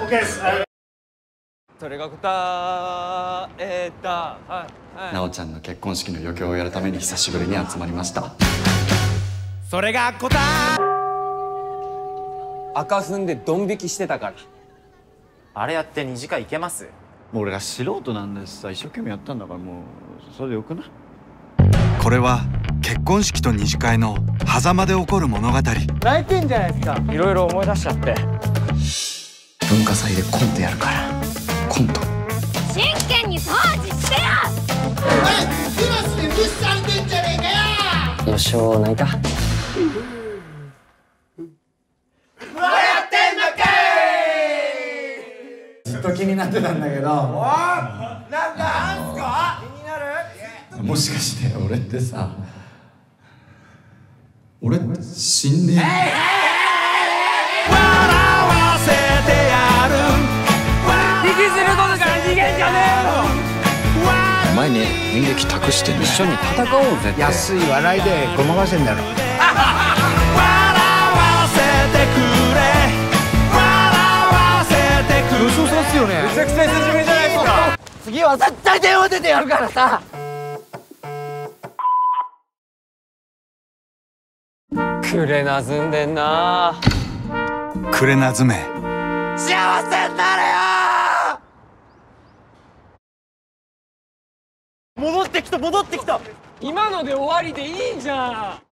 です。 それが答えた。 なおちゃんの結婚式の余興をやるために久しぶりに集まりました。 それが答え。赤踏んでドン引きしてたから。 あれやって2次会いけます？ もう俺が素人なんですさ、一生懸命やったんだから、もうそれでよくない？ これは結婚式と二次会の狭間で起こる物語。 泣いてんじゃないですか。いろいろ思い出しちゃって。 文化祭でコントやるから。コント真剣に掃除してよ。 クラスで無視されてんじゃねえかよ。 よしお泣いた。 ずっと気になってたんだけど、 なんすか？気になる？ もしかして俺ってさ、俺死んでる？お前ね、演劇託してね。一緒に戦おうぜって。 安い笑いでごまかせんだろ。吉尾さんっすよね。めちゃくちゃ久しぶりじゃないですか。 次は絶対電話出てやるからさ。くれなずんでんな。 くれなずめ。 幸せになれよ。戻ってきた。今ので終わりでいいじゃん。